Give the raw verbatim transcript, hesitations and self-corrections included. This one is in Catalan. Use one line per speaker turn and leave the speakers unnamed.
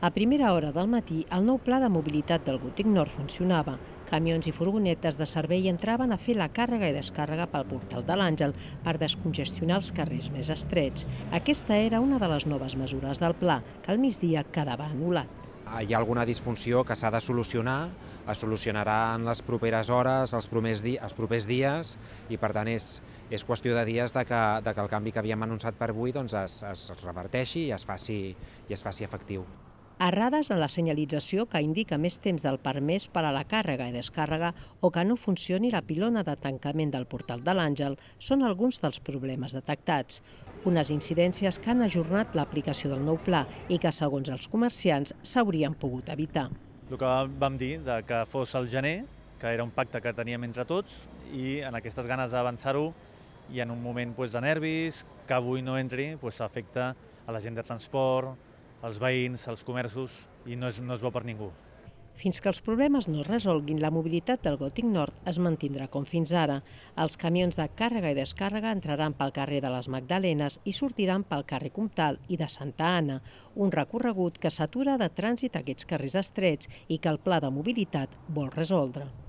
A primera hora del matí, el nou pla de mobilitat del Gòtic Nord funcionava. Camions i furgonetes de servei entraven a fer la càrrega i descàrrega pel portal de l'Àngel per descongestionar els carrers més estrets. Aquesta era una de les noves mesures del pla, que al migdia quedava anul·lat.
Hi ha alguna disfunció que s'ha de solucionar, es solucionarà en les properes hores, els propers, di els propers dies, i per tant és, és qüestió de dies de que, de que el canvi que havíem anunciat per avui doncs es, es reverteixi i es faci, i es faci efectiu.
Errades en la senyalització que indica més temps del permès per a la càrrega i descàrrega o que no funcioni la pilona de tancament del portal de l'Àngel són alguns dels problemes detectats. Unes incidències que han ajornat l'aplicació del nou pla i que, segons els comerciants, s'haurien pogut evitar.
El que vam dir de que fos el gener, que era un pacte que teníem entre tots, i en aquestes ganes d'avançar-ho i en un moment pues, de nervis, que avui no entri, pues, afecta a la gent de transport, als veïns, als comerços, i no és, no és bo per ningú.
Fins que els problemes no es resolguin, la mobilitat del Gòtic Nord es mantindrà com fins ara. Els camions de càrrega i descàrrega entraran pel carrer de les Magdalenes i sortiran pel carrer Comtal i de Santa Anna, un recorregut que s'atura de trànsit a aquests carrers estrets i que el pla de mobilitat vol resoldre.